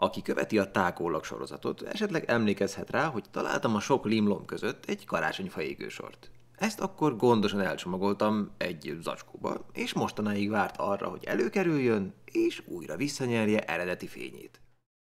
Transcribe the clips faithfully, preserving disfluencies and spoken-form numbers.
Aki követi a tákólag sorozatot, esetleg emlékezhet rá, hogy találtam a sok limlom között egy karácsonyfa égősort. Ezt akkor gondosan elcsomagoltam egy zacskóba, és mostanáig várt arra, hogy előkerüljön, és újra visszanyerje eredeti fényét.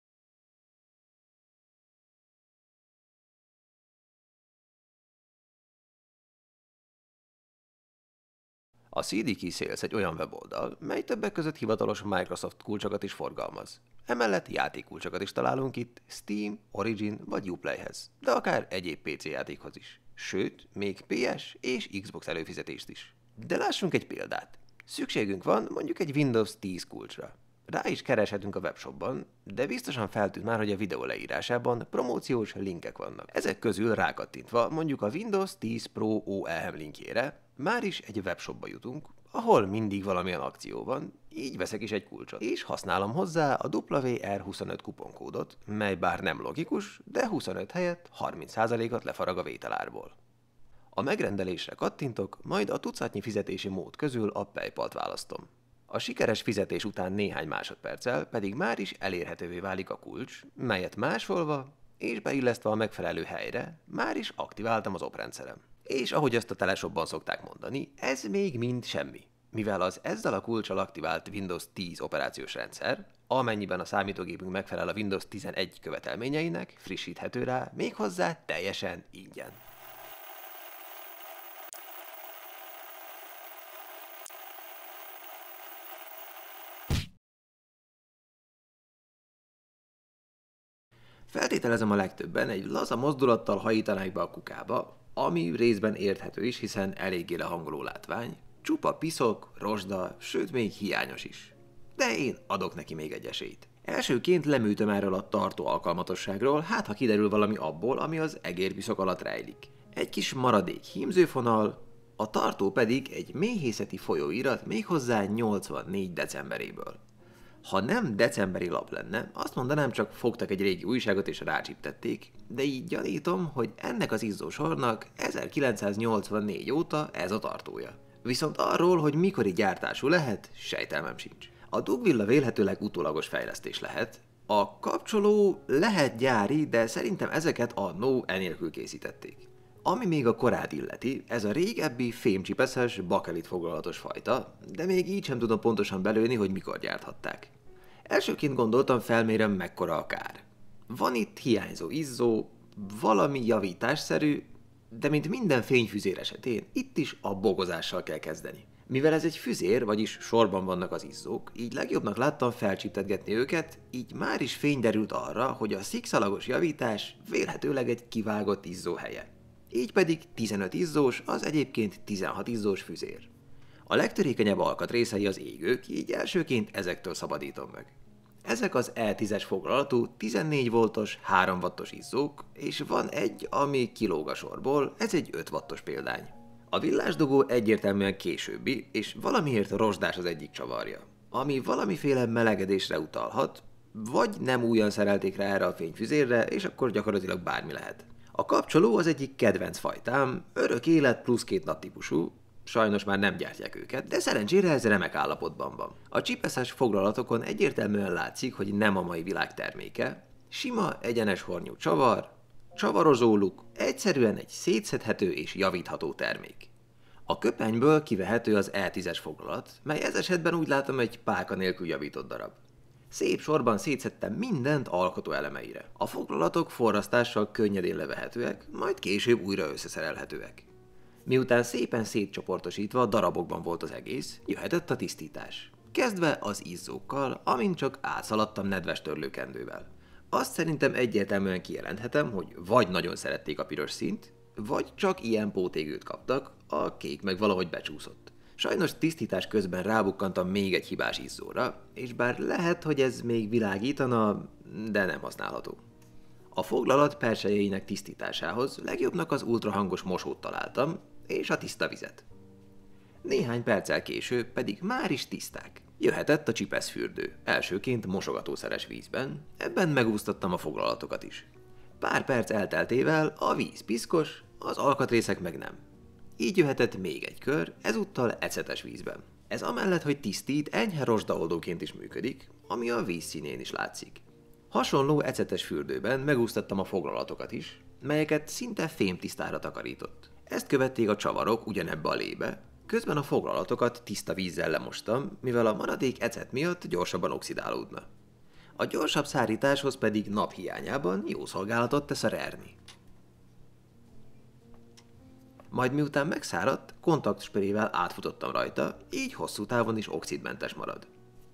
A cé dé Key Sales egy olyan weboldal, mely többek között hivatalos Microsoft kulcsokat is forgalmaz. Emellett játékkulcsokat is találunk itt Steam, Origin vagy Uplayhez, de akár egyéb pé cé játékhoz is. Sőt, még pé es és Xbox előfizetést is. De lássunk egy példát. Szükségünk van mondjuk egy Windows tíz kulcsra. Rá is kereshetünk a webshopban, de biztosan feltűnt már, hogy a videó leírásában promóciós linkek vannak. Ezek közül rákattintva mondjuk a Windows tíz Pro o e em linkjére már is egy webshopba jutunk, ahol mindig valamilyen akció van, így veszek is egy kulcsot, és használom hozzá a W R huszonöt kuponkódot, mely bár nem logikus, de huszonöt helyett harminc százalékot lefarag a vételárból. A megrendelésre kattintok, majd a tucatnyi fizetési mód közül a PayPal-t választom. A sikeres fizetés után néhány másodperccel pedig már is elérhetővé válik a kulcs, melyet másolva és beillesztve a megfelelő helyre már is aktiváltam az oprendszerem. És ahogy azt a teleshopban szokták mondani, ez még mind semmi. Mivel az ezzel a kulccsal aktivált Windows tíz operációs rendszer, amennyiben a számítógépünk megfelel a Windows tizenegy követelményeinek, frissíthető rá, méghozzá teljesen ingyen. Feltételezem, a legtöbben egy laza mozdulattal hajítanák be a kukába, ami részben érthető is, hiszen eléggé lehangoló látvány, csupa piszok, rozsda, sőt még hiányos is. De én adok neki még egy esélyt. Elsőként leműtöm erről a tartó alkalmatosságról, hát ha kiderül valami abból, ami az egérpiszok alatt rejlik. Egy kis maradék hímzőfonal, a tartó pedig egy méhészeti folyóirat, méghozzá nyolcvannégy decemberéből. Ha nem decemberi lap lenne, azt mondanám, csak fogtak egy régi újságot és rácsiptették, de így gyanítom, hogy ennek az izzósornak ezerkilencszáznyolcvannégy óta ez a tartója. Viszont arról, hogy mikori gyártású lehet, sejtelmem sincs. A dugvilla vélhetőleg utólagos fejlesztés lehet. A kapcsoló lehet gyári, de szerintem ezeket annó enélkül készítették. Ami még a korát illeti, ez a régebbi fémcsipeszes, bakelit foglalatos fajta, de még így sem tudom pontosan belőni, hogy mikor gyárthatták. Elsőként gondoltam, felmérem, mekkora a kár. Van itt hiányzó izzó, valami javításszerű, de mint minden fényfüzér esetén, itt is a bogozással kell kezdeni. Mivel ez egy füzér, vagyis sorban vannak az izzók, így legjobbnak láttam felcsiptetgetni őket, így már is fény derült arra, hogy a szikszalagos javítás vélhetőleg egy kivágott izzó helye. Így pedig tizenöt izzós, az egyébként tizenhat izzós füzér. A legtörékenyebb alkatrészei az égők, így elsőként ezektől szabadítom meg. Ezek az E tízes foglalatú tizennégy voltos, három wattos izzók, és van egy, ami kilóg a sorból, ez egy öt wattos példány. A villásdugó egyértelműen későbbi, és valamiért rozsdás az egyik csavarja, ami valamiféle melegedésre utalhat, vagy nem újan szerelték rá erre a fényfüzérre, és akkor gyakorlatilag bármi lehet. A kapcsoló az egyik kedvenc fajtám, örök élet plusz két nap típusú, sajnos már nem gyártják őket, de szerencsére ez remek állapotban van. A csipeszes foglalatokon egyértelműen látszik, hogy nem a mai világ terméke, sima, egyenes hornyú csavar, csavarozó luk, egyszerűen egy szétszedhető és javítható termék. A köpenyből kivehető az E tízes foglalat, mely ez esetben úgy látom egy pálka nélkül javított darab. Szép sorban szétszedtem mindent alkotó elemeire. A foglalatok forrasztással könnyedén levehetőek, majd később újra összeszerelhetőek. Miután szépen szétcsoportosítva darabokban volt az egész, jöhetett a tisztítás. Kezdve az izzókkal, amint csak átszaladtam nedves törlőkendővel. Azt szerintem egyértelműen kijelenthetem, hogy vagy nagyon szerették a piros színt, vagy csak ilyen pótégőt kaptak, a kék meg valahogy becsúszott. Sajnos tisztítás közben rábukkantam még egy hibás izzóra, és bár lehet, hogy ez még világítana, de nem használható. A foglalat persejeinek tisztításához legjobbnak az ultrahangos mosót találtam, és a tiszta vizet. Néhány perccel később pedig már is tiszták. Jöhetett a csipeszfürdő, elsőként mosogatószeres vízben, ebben megúsztattam a foglalatokat is. Pár perc elteltével a víz piszkos, az alkatrészek meg nem. Így jöhetett még egy kör, ezúttal ecetes vízben. Ez amellett, hogy tisztít, enyhe rozsdaoldóként is működik, ami a víz színén is látszik. Hasonló ecetes fürdőben megúsztattam a foglalatokat is, melyeket szinte fémtisztára takarított. Ezt követték a csavarok ugyanebbe a lébe, közben a foglalatokat tiszta vízzel lemostam, mivel a maradék ecet miatt gyorsabban oxidálódna. A gyorsabb szárításhoz pedig naphiányában jó szolgálatot tesz a Rerni. Majd miután megszáradt, kontaktspreével átfutottam rajta, így hosszú távon is oxidmentes marad.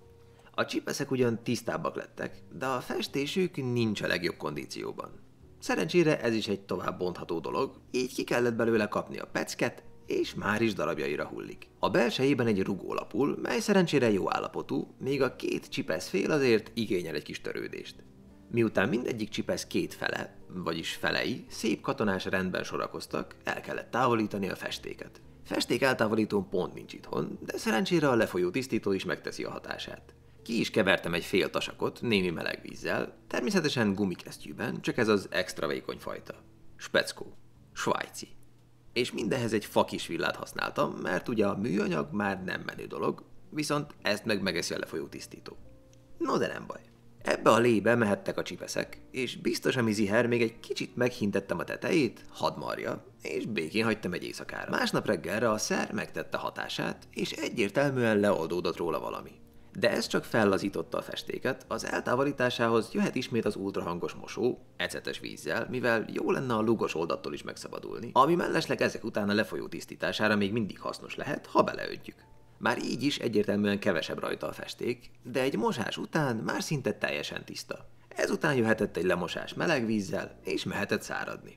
A csipeszek ugyan tisztábbak lettek, de a festésük nincs a legjobb kondícióban. Szerencsére ez is egy tovább bontható dolog, így ki kellett belőle kapni a pecket, és már is darabjaira hullik. A belsejében egy rugó lapul, mely szerencsére jó állapotú, míg a két csipeszfél azért igényel egy kis törődést. Miután mindegyik csipesz két fele, vagyis felei szép katonás rendben sorakoztak, el kellett távolítani a festéket. Festék eltávolítón pont nincs itthon, de szerencsére a lefolyó tisztító is megteszi a hatását. Ki is kevertem egy fél tasakot némi meleg vízzel, természetesen gumikesztyűben, csak ez az extra vékony fajta. Speckó. Svájci. És mindehhez egy fakis villát használtam, mert ugye a műanyag már nem menő dolog, viszont ezt meg megeszi a lefolyó tisztító. No de nem baj. Ebbe a lébe mehettek a csipeszek, és biztos, ami ziher, még egy kicsit meghintettem a tetejét, hadd marja, és békén hagytam egy éjszakára. Másnap reggelre a szer megtette hatását, és egyértelműen leoldódott róla valami. De ez csak fellazította a festéket, az eltávolításához jöhet ismét az ultrahangos mosó, ecetes vízzel, mivel jó lenne a lúgos oldattól is megszabadulni, ami mellesleg ezek után a lefolyó tisztítására még mindig hasznos lehet, ha beleöntjük. Már így is egyértelműen kevesebb rajta a festék, de egy mosás után már szinte teljesen tiszta. Ezután jöhetett egy lemosás meleg vízzel, és mehetett száradni.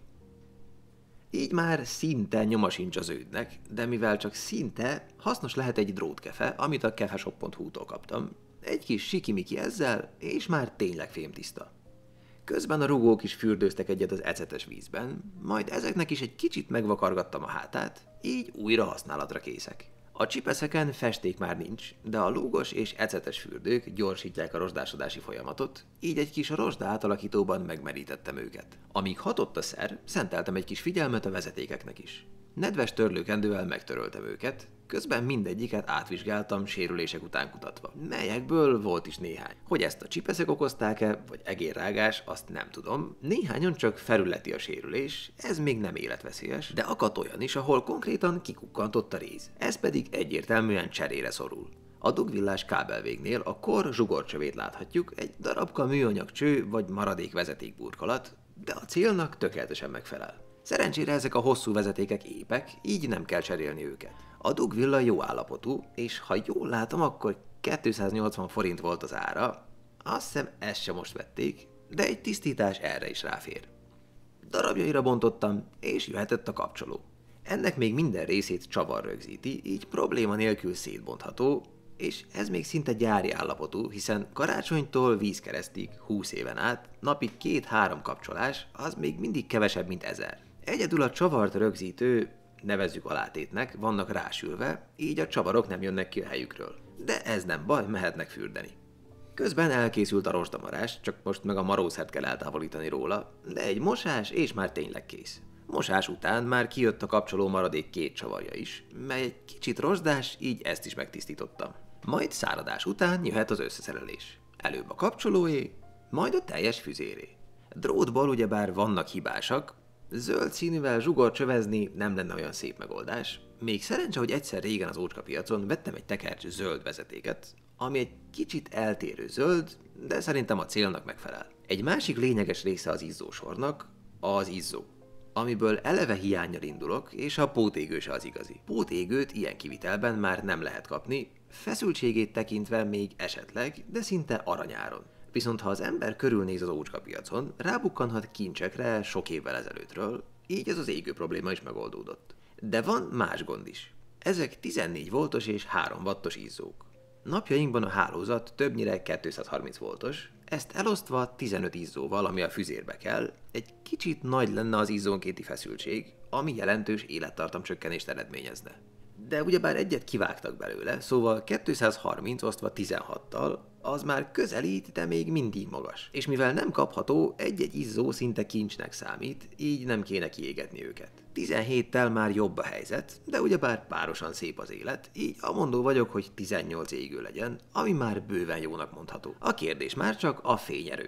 Így már szinte nyoma sincs az ődnek, de mivel csak szinte, hasznos lehet egy drótkefe, amit a kefeshop pont hu-tól kaptam. Egy kis sikimiki ezzel, és már tényleg fémtiszta. Közben a rugók is fürdőztek egyet az ecetes vízben, majd ezeknek is egy kicsit megvakargattam a hátát, így újra használatra készek. A csipeszeken festék már nincs, de a lúgos és ecetes fürdők gyorsítják a rozsdásodási folyamatot, így egy kis rozsda átalakítóban megmerítettem őket. Amíg hatott a szer, szenteltem egy kis figyelmet a vezetékeknek is. Nedves törlőkendővel megtöröltem őket, közben mindegyiket átvizsgáltam sérülések után kutatva, melyekből volt is néhány. Hogy ezt a csipeszek okozták-e, vagy egérrágás, azt nem tudom. Néhányon csak felületi a sérülés, ez még nem életveszélyes, de akadt olyan is, ahol konkrétan kikukkantott a réz. Ez pedig egyértelműen cserére szorul. A dugvillás kábelvégnél a kor zsugorcsövét láthatjuk, egy darabka műanyag cső vagy maradék vezetékburkolat, de a célnak tökéletesen megfelel. Szerencsére ezek a hosszú vezetékek épek, így nem kell cserélni őket. A dugvilla jó állapotú, és ha jól látom, akkor kétszáznyolcvan forint volt az ára. Azt hiszem, ezt sem most vették, de egy tisztítás erre is ráfér. Darabjaira bontottam, és jöhetett a kapcsoló. Ennek még minden részét csavar rögzíti, így probléma nélkül szétbontható, és ez még szinte gyári állapotú, hiszen karácsonytól vízkeresztig húsz éven át napi két-három kapcsolás, az még mindig kevesebb, mint ezer. Egyedül a csavart rögzítő, nevezzük alátétnek, vannak rásülve, így a csavarok nem jönnek ki a helyükről. De ez nem baj, mehetnek fürdeni. Közben elkészült a rozsdamarás, csak most meg a marószert kell eltávolítani róla, de egy mosás és már tényleg kész. Mosás után már kijött a kapcsoló maradék két csavarja is, mely egy kicsit rozsdás, így ezt is megtisztítottam. Majd száradás után jöhet az összeszerelés. Előbb a kapcsolóé, majd a teljes füzéré. Drótból ugyebár vannak hibásak, zöld színűvel zsugorcsövezni nem lenne olyan szép megoldás. Még szerencse, hogy egyszer régen az ócskapiacon vettem egy tekercs zöld vezetéket, ami egy kicsit eltérő zöld, de szerintem a célnak megfelel. Egy másik lényeges része az izzósornak az izzó, amiből eleve hiánnyal indulok, és a pótégő se az igazi. Pótégőt ilyen kivitelben már nem lehet kapni, feszültségét tekintve még esetleg, de szinte aranyáron. Viszont ha az ember körülnéz az ócskapiacon, rábukkanhat kincsekre sok évvel ezelőttről, így ez az égő probléma is megoldódott. De van más gond is. Ezek tizennégy voltos és három wattos izzók. Napjainkban a hálózat többnyire kétszázharminc voltos, ezt elosztva tizenöt izzóval, ami a füzérbe kell, egy kicsit nagy lenne az izzónkénti feszültség, ami jelentős élettartam csökkenést eredményezne. De ugyebár egyet kivágtak belőle, szóval kétszázharminc osztva tizenhattal, az már közelít, de még mindig magas. És mivel nem kapható, egy-egy izzó szinte kincsnek számít, így nem kéne kiégetni őket. tizenhéttel már jobb a helyzet, de ugyebár párosan szép az élet, így amondó vagyok, hogy tizennyolc égő legyen, ami már bőven jónak mondható. A kérdés már csak a fényerő.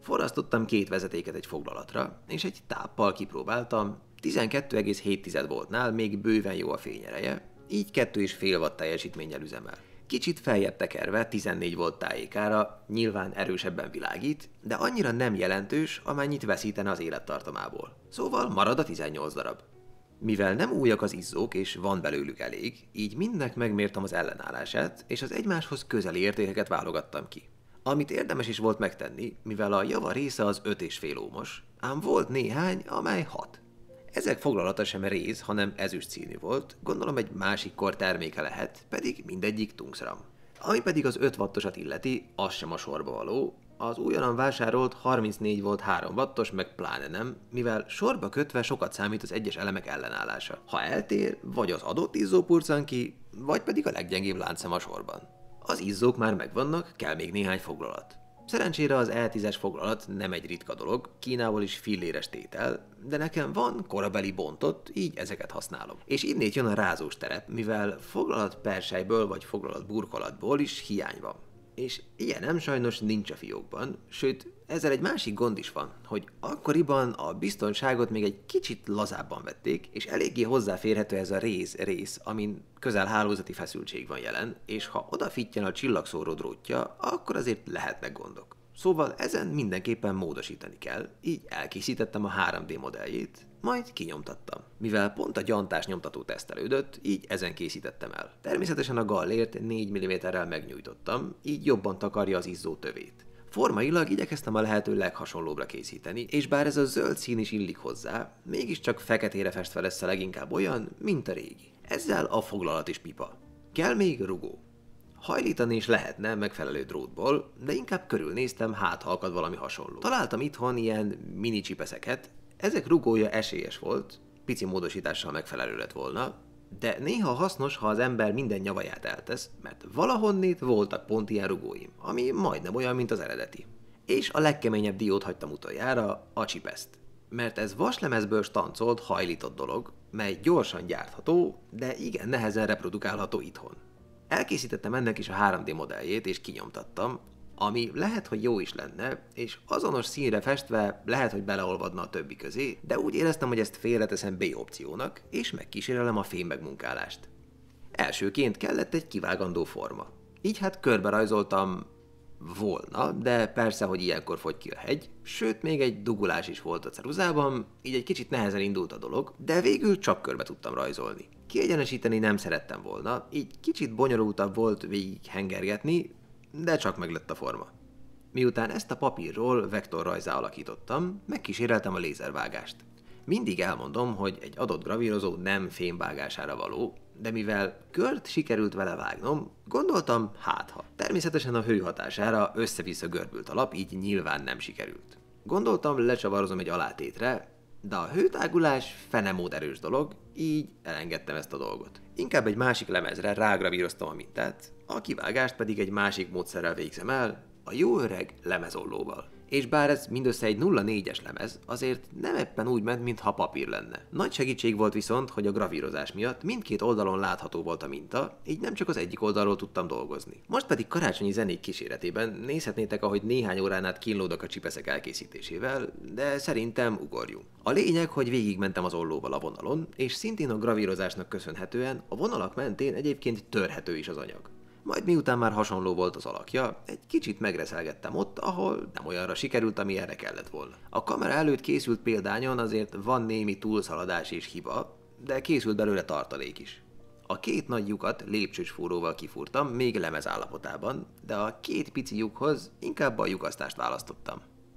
Forrasztottam két vezetéket egy foglalatra, és egy táppal kipróbáltam, tizenkettő egész hét voltnál még bőven jó a fényereje, így kettő és fél watt teljesítménnyel üzemel. Kicsit feljebb tekerve tizennégy volt tájékára, nyilván erősebben világít, de annyira nem jelentős, amennyit veszítene az élettartamából. Szóval marad a tizennyolc darab. Mivel nem újak az izzók és van belőlük elég, így mindnek megmértem az ellenállását, és az egymáshoz közeli értékeket válogattam ki. Amit érdemes is volt megtenni, mivel a java része az öt és fél ómos, ám volt néhány, amely hat. Ezek foglalata sem réz, hanem ezüst színű volt, gondolom egy másik kor terméke lehet, pedig mindegyik tungszram. Ami pedig az öt wattosat illeti, az sem a sorba való, az újonnan vásárolt harmincnégy volt három wattos meg pláne nem, mivel sorba kötve sokat számít az egyes elemek ellenállása. Ha eltér, vagy az adott izzó purcan ki, vagy pedig a leggyengébb láncszem a sorban. Az izzók már megvannak, kell még néhány foglalat. Szerencsére az E tízes foglalat nem egy ritka dolog, Kínából is filléres tétel, de nekem van korabeli bontott, így ezeket használom. És innét jön a rázós terep, mivel foglalat persejből vagy foglalat burkolatból is hiány van. És ilyenem sajnos nincs a fiókban, sőt, ezzel egy másik gond is van, hogy akkoriban a biztonságot még egy kicsit lazábban vették, és eléggé hozzáférhető ez a réz rész, amin közel hálózati feszültség van jelen, és ha odafittyen a csillagszóró drótja, akkor azért lehetnek gondok. Szóval ezen mindenképpen módosítani kell, így elkészítettem a három dé modelljét, majd kinyomtattam. Mivel pont a gyantás nyomtató tesztelődött, így ezen készítettem el. Természetesen a gallért négy milliméterrel megnyújtottam, így jobban takarja az izzó tövét. Formailag igyekeztem a lehető leghasonlóbbra készíteni, és bár ez a zöld szín is illik hozzá, mégiscsak feketére festve lesz a leginkább olyan, mint a régi. Ezzel a foglalat is pipa. Kell még rugó. Hajlítani is lehetne megfelelő drótból, de inkább körülnéztem, hát ha akad valami hasonló. Találtam itthon ilyen mini csipeszeket, ezek rugója esélyes volt, pici módosítással megfelelő lett volna, de néha hasznos, ha az ember minden nyavaját eltesz, mert valahonnét voltak pont ilyen rugóim, ami majdnem olyan, mint az eredeti. És a legkeményebb diót hagytam utoljára, a csipeszt. Mert ez vaslemezből stancolt, hajlított dolog, mely gyorsan gyártható, de igen nehezen reprodukálható itthon. Elkészítettem ennek is a három dé modelljét, és kinyomtattam, ami lehet, hogy jó is lenne, és azonos színre festve lehet, hogy beleolvadna a többi közé, de úgy éreztem, hogy ezt félreteszem B opciónak, és megkísérelem a fém megmunkálást. Elsőként kellett egy kivágandó forma. Így hát körbe rajzoltam volna, de persze, hogy ilyenkor fogy ki a hegy, sőt még egy dugulás is volt a ceruzában, így egy kicsit nehezen indult a dolog, de végül csak körbe tudtam rajzolni. Kiegyenesíteni nem szerettem volna, így kicsit bonyolultabb volt végig hengergetni, de csak meglett a forma. Miután ezt a papírról vektorrajzzá alakítottam, megkíséreltem a lézervágást. Mindig elmondom, hogy egy adott gravírozó nem fémvágására való, de mivel kört sikerült vele vágnom, gondoltam, hátha. Természetesen a hő hatására össze-vissza görbült a lap, így nyilván nem sikerült. Gondoltam, lecsavarozom egy alátétre, de a hőtágulás fenemód erős dolog, így elengedtem ezt a dolgot. Inkább egy másik lemezre rágravíroztam a mintát, a kivágást pedig egy másik módszerrel végzem el, a jó öreg lemezollóval. És bár ez mindössze egy nulla négyes lemez, azért nem éppen úgy ment, mintha papír lenne. Nagy segítség volt viszont, hogy a gravírozás miatt mindkét oldalon látható volt a minta, így nem csak az egyik oldalról tudtam dolgozni. Most pedig karácsonyi zenék kíséretében nézhetnétek, ahogy néhány órán át kínlódok a csipeszek elkészítésével, de szerintem ugorjunk. A lényeg, hogy végigmentem az ollóval a vonalon, és szintén a gravírozásnak köszönhetően a vonalak mentén egyébként törhető is az anyag. Majd miután már hasonló volt az alakja, egy kicsit megreszelgettem ott, ahol nem olyanra sikerült, ami erre kellett volna. A kamera előtt készült példányon azért van némi túlszaladás és hiba, de készült belőle tartalék is. A két nagy lyukat lépcsős fúróval kifúrtam, még lemez állapotában, de a két pici lyukhoz inkább a lyukasztást választottam.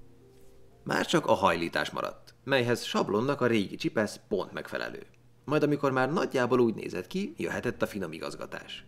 Már csak a hajlítás maradt, melyhez sablonnak a régi csipesz pont megfelelő. Majd amikor már nagyjából úgy nézett ki, jöhetett a finom igazgatás.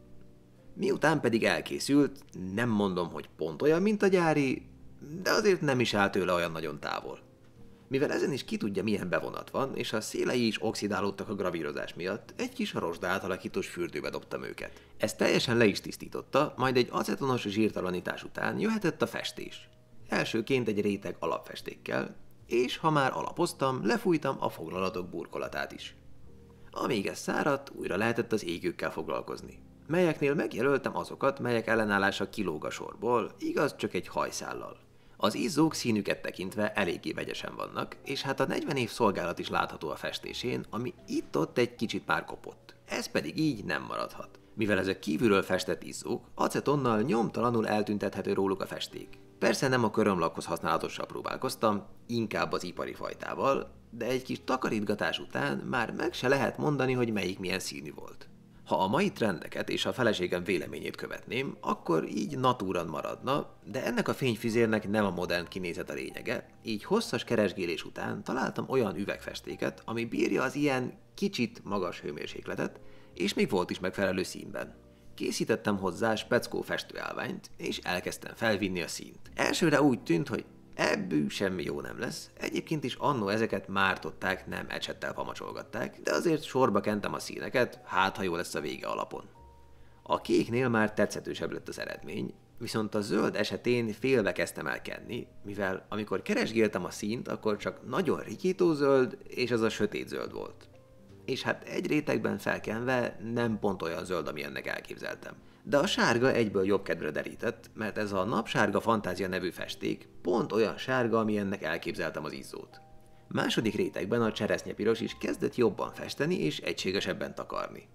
Miután pedig elkészült, nem mondom, hogy pont olyan, mint a gyári, de azért nem is áll tőle olyan nagyon távol. Mivel ezen is ki tudja, milyen bevonat van, és a szélei is oxidálódtak a gravírozás miatt, egy kis rozsda átalakítós fürdőbe dobtam őket. Ezt teljesen le is tisztította, majd egy acetonos zsírtalanítás után jöhetett a festés. Elsőként egy réteg alapfestékkel, és ha már alapoztam, lefújtam a foglalatok burkolatát is. Amíg ez száradt, újra lehetett az égőkkel foglalkozni, melyeknél megjelöltem azokat, melyek ellenállása kilóg a sorból, igaz csak egy hajszállal. Az izzók színüket tekintve eléggé vegyesen vannak, és hát a negyven év szolgálat is látható a festésén, ami itt-ott egy kicsit már kopott. Ez pedig így nem maradhat. Mivel ezek kívülről festett izzók, acetonnal nyomtalanul eltüntethető róluk a festék. Persze nem a körömlakhoz használatossal próbálkoztam, inkább az ipari fajtával, de egy kis takarítgatás után már meg se lehet mondani, hogy melyik milyen színű volt. Ha a mai trendeket és a feleségem véleményét követném, akkor így natúran maradna, de ennek a fényfüzérnek nem a modern kinézet a lényege, így hosszas keresgélés után találtam olyan üvegfestéket, ami bírja az ilyen kicsit magas hőmérsékletet, és még volt is megfelelő színben. Készítettem hozzá speckó festőállványt, és elkezdtem felvinni a színt. Elsőre úgy tűnt, hogy ebből semmi jó nem lesz, egyébként is annó ezeket mártották, nem ecsettel pamacsolgatták, de azért sorba kentem a színeket, hát ha jó lesz a vége alapon. A kéknél már tetszetősebb lett az eredmény, viszont a zöld esetén félve kezdtem el kenni, mivel amikor keresgéltem a színt, akkor csak nagyon rikító zöld, és az a sötét zöld volt. És hát egy rétegben felkenve nem pont olyan zöld, amilyennek elképzeltem. De a sárga egyből jobb kedvre derített, mert ez a napsárga fantázia nevű festék pont olyan sárga, amilyennek elképzeltem az izzót. Második rétegben a cseresznyepiros is kezdett jobban festeni és egységesebben takarni.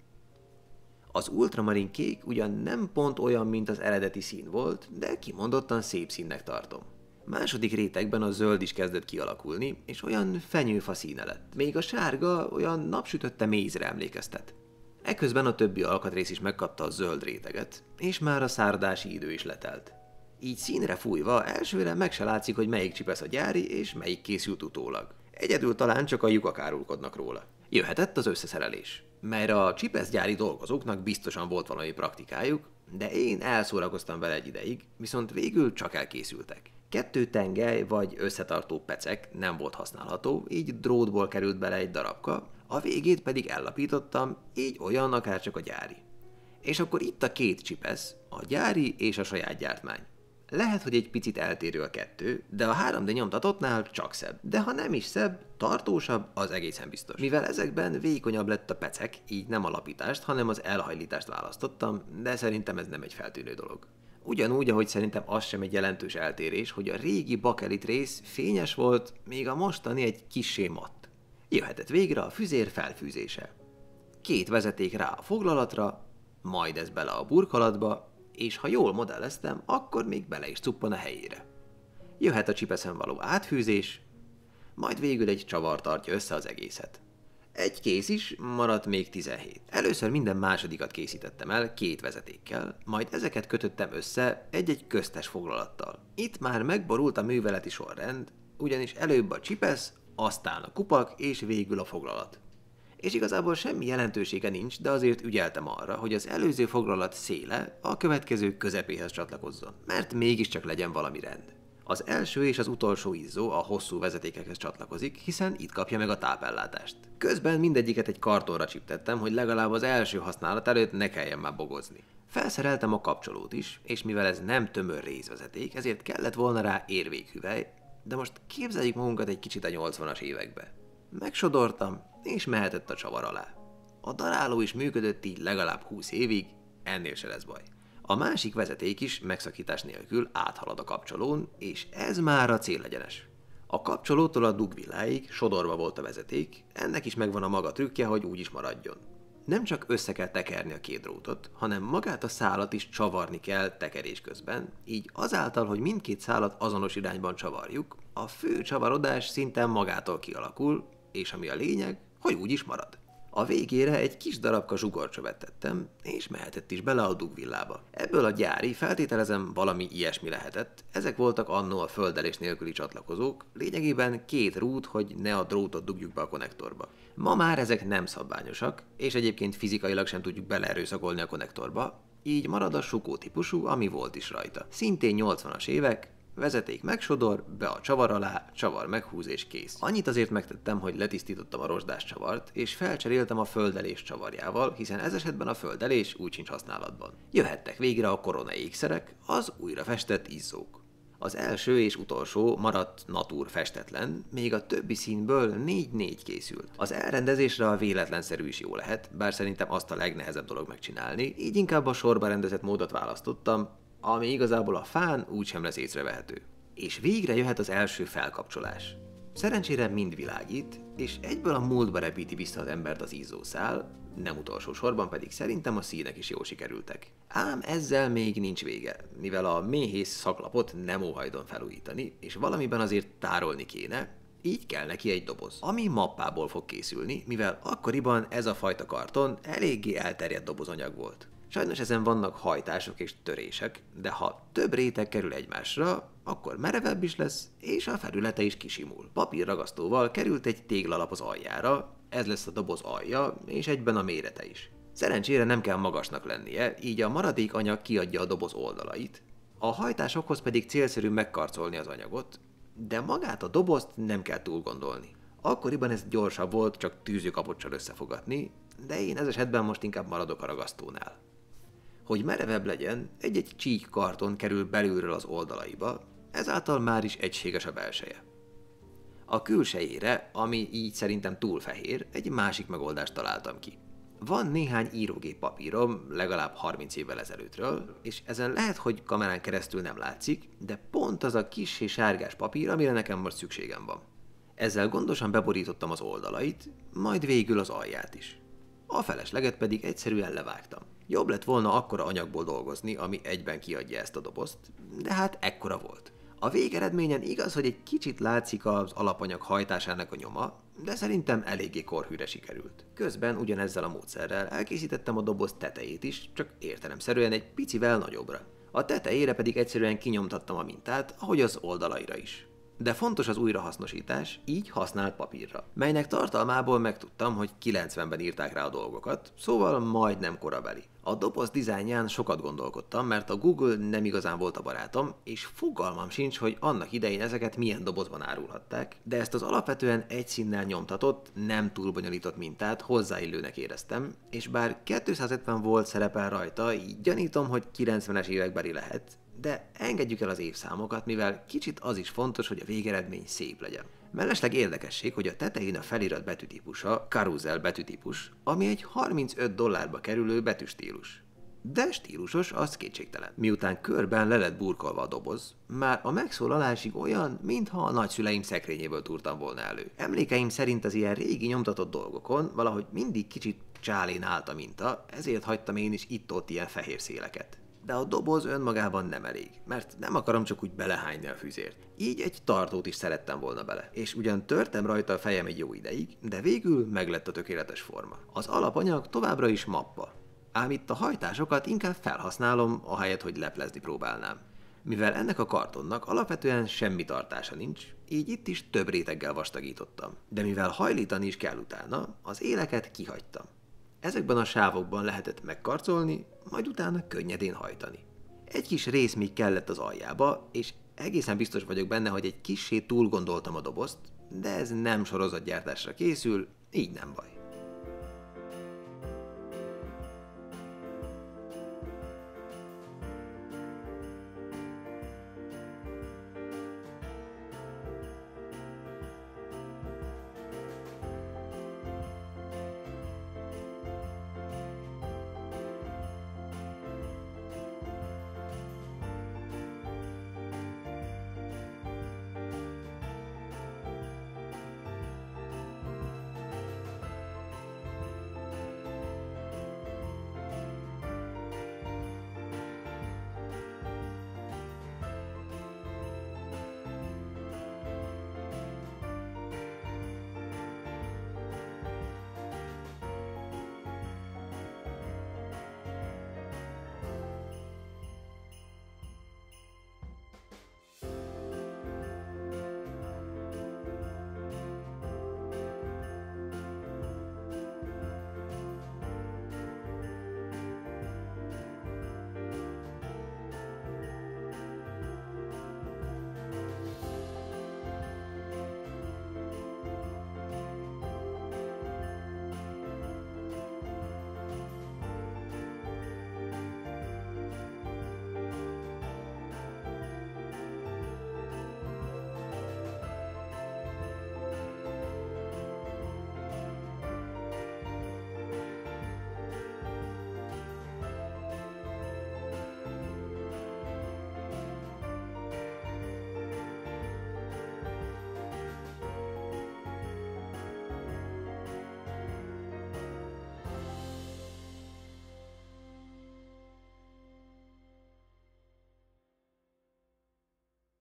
Az ultramarin kék ugyan nem pont olyan, mint az eredeti szín volt, de kimondottan szép színnek tartom. Második rétegben a zöld is kezdett kialakulni, és olyan fenyőfa színe lett. Még a sárga olyan napsütötte mézre emlékeztet. Eközben a többi alkatrész is megkapta a zöld réteget, és már a szárdási idő is letelt. Így színre fújva elsőre meg se látszik, hogy melyik csipesz a gyári, és melyik készült utólag. Egyedül talán csak a lyukak árulkodnak róla. Jöhetett az összeszerelés, melyre a csipeszgyári dolgozóknak biztosan volt valami praktikájuk, de én elszórakoztam vele egy ideig, viszont végül csak elkészültek. Kettő tengely vagy összetartó pecek nem volt használható, így drótból került bele egy darabka, a végét pedig ellapítottam, így olyan akárcsak a gyári. És akkor itt a két csipesz, a gyári és a saját gyártmány. Lehet, hogy egy picit eltérő a kettő, de a három dé nyomtatottnál csak szebb. De ha nem is szebb, tartósabb, az egészen biztos. Mivel ezekben vékonyabb lett a pecek, így nem a lapítást, hanem az elhajlítást választottam, de szerintem ez nem egy feltűnő dolog. Ugyanúgy, ahogy szerintem az sem egy jelentős eltérés, hogy a régi bakelit rész fényes volt, még a mostani egy kissé matt. Jöhetett végre a füzér felfűzése. Két vezeték rá a foglalatra, majd ez bele a burkolatba, és ha jól modelleztem, akkor még bele is cuppan a helyére. Jöhet a csipeszen való átfűzés, majd végül egy csavar tartja össze az egészet. Egy kész is, maradt még tizenhét. Először minden másodikat készítettem el két vezetékkel, majd ezeket kötöttem össze egy-egy köztes foglalattal. Itt már megborult a műveleti sorrend, ugyanis előbb a csipesz, aztán a kupak és végül a foglalat. És igazából semmi jelentősége nincs, de azért ügyeltem arra, hogy az előző foglalat széle a következő közepéhez csatlakozzon, mert mégiscsak legyen valami rend. Az első és az utolsó izzó a hosszú vezetékekhez csatlakozik, hiszen itt kapja meg a tápellátást. Közben mindegyiket egy kartonra csiptettem, hogy legalább az első használat előtt ne kelljen már bogozni. Felszereltem a kapcsolót is, és mivel ez nem tömör részvezeték, ezért kellett volna rá érvékhüvely, de most képzeljük magunkat egy kicsit a nyolcvanas évekbe. Megsodortam, és mehetett a csavar alá. A daráló is működött így legalább húsz évig, ennél se lesz baj. A másik vezeték is megszakítás nélkül áthalad a kapcsolón, és ez már a célegyenes. A kapcsolótól a dugvilláig sodorva volt a vezeték, ennek is megvan a maga trükkje, hogy úgy is maradjon. Nem csak össze kell tekerni a két drótot, hanem magát a szálat is csavarni kell tekerés közben, így azáltal, hogy mindkét szálat azonos irányban csavarjuk, a fő csavarodás szinte magától kialakul, és ami a lényeg, hogy úgy is marad. A végére egy kis darabka zsugorcsövet tettem, és mehetett is bele a dugvillába. Ebből a gyári, feltételezem, valami ilyesmi lehetett. Ezek voltak annó a földelés nélküli csatlakozók, lényegében két rút, hogy ne a drótot dugjuk be a konnektorba. Ma már ezek nem szabványosak, és egyébként fizikailag sem tudjuk beleerőszakolni a konnektorba, így marad a sukó típusú, ami volt is rajta. Szintén nyolcvanas évek, vezeték megsodor, be a csavar alá, csavar meghúz és kész. Annyit azért megtettem, hogy letisztítottam a rozsdás csavart, és felcseréltem a földelés csavarjával, hiszen ez esetben a földelés úgy sincs használatban. Jöhettek végre a korona ékszerek, az újra festett izzók. Az első és utolsó maradt natúr festetlen, még a többi színből négy négy készült. Az elrendezésre a véletlenszerű is jó lehet, bár szerintem azt a legnehezebb dolog megcsinálni, így inkább a sorba rendezett módot választottam, ami igazából a fán úgysem lesz észrevehető. És végre jöhet az első felkapcsolás. Szerencsére mind világít, és egyből a múltba repíti vissza az embert az izzószál, nem utolsó sorban pedig szerintem a színek is jól sikerültek. Ám ezzel még nincs vége, mivel a méhész szaklapot nem óhajdon felújítani, és valamiben azért tárolni kéne, így kell neki egy doboz, ami mappából fog készülni, mivel akkoriban ez a fajta karton eléggé elterjedt dobozanyag volt. Sajnos ezen vannak hajtások és törések, de ha több réteg kerül egymásra, akkor merevebb is lesz, és a felülete is kisimul. Papírragasztóval került egy téglalap az aljára, ez lesz a doboz alja, és egyben a mérete is. Szerencsére nem kell magasnak lennie, így a maradék anyag kiadja a doboz oldalait, a hajtásokhoz pedig célszerű megkarcolni az anyagot, de magát a dobozt nem kell túl gondolni. Akkoriban ez gyorsabb volt, csak tűzőkapocsal összefogatni, de én ez esetben most inkább maradok a ragasztónál. Hogy merevebb legyen, egy-egy csík karton kerül belülről az oldalaiba, ezáltal már is egységes a belseje. A külsejére, ami így szerintem túl fehér, egy másik megoldást találtam ki. Van néhány írógép papírom, legalább harminc évvel ezelőttről, és ezen lehet, hogy kamerán keresztül nem látszik, de pont az a kissé sárgás papír, amire nekem most szükségem van. Ezzel gondosan beborítottam az oldalait, majd végül az alját is. A felesleget pedig egyszerűen levágtam. Jobb lett volna akkora anyagból dolgozni, ami egyben kiadja ezt a dobozt, de hát ekkora volt. A végeredményen igaz, hogy egy kicsit látszik az alapanyag hajtásának a nyoma, de szerintem eléggé korhűre sikerült. Közben ugyanezzel a módszerrel elkészítettem a doboz tetejét is, csak értelemszerűen egy picivel nagyobbra. A tetejére pedig egyszerűen kinyomtattam a mintát, ahogy az oldalaira is. De fontos az újrahasznosítás, így használt papírra, melynek tartalmából megtudtam, hogy kilencvenben írták rá a dolgokat, szóval majdnem korabeli. A doboz dizájnján sokat gondolkodtam, mert a Google nem igazán volt a barátom, és fogalmam sincs, hogy annak idején ezeket milyen dobozban árulhatták, de ezt az alapvetően egy színnel nyomtatott, nem túl bonyolított mintát hozzáillőnek éreztem, és bár kétszázötven volt szerepel rajta, így gyanítom, hogy kilencvenes évekbeli lehet, de engedjük el az évszámokat, mivel kicsit az is fontos, hogy a végeredmény szép legyen. Mellesleg érdekesség, hogy a tetején a felirat betűtípusa Carousel betűtípus, ami egy harmincöt dollárba kerülő betűstílus. De stílusos, az kétségtelen. Miután körben le lett burkolva a doboz, már a megszólalásig olyan, mintha a nagyszüleim szekrényéből túrtam volna elő. Emlékeim szerint az ilyen régi nyomtatott dolgokon valahogy mindig kicsit csálén állt a minta, ezért hagytam én is itt-ott ilyen fehér széleket. De a doboz önmagában nem elég, mert nem akarom csak úgy belehányni a füzért. Így egy tartót is szerettem volna bele, és ugyan törtem rajta a fejem egy jó ideig, de végül meglett a tökéletes forma. Az alapanyag továbbra is mappa, ám itt a hajtásokat inkább felhasználom, ahelyett, hogy leplezni próbálnám. Mivel ennek a kartonnak alapvetően semmi tartása nincs, így itt is több réteggel vastagítottam. De mivel hajlítani is kell utána, az éleket kihagytam. Ezekben a sávokban lehetett megkarcolni, majd utána könnyedén hajtani. Egy kis rész még kellett az aljába, és egészen biztos vagyok benne, hogy egy kissé túl gondoltam a dobozt, de ez nem sorozatgyártásra készül, így nem baj.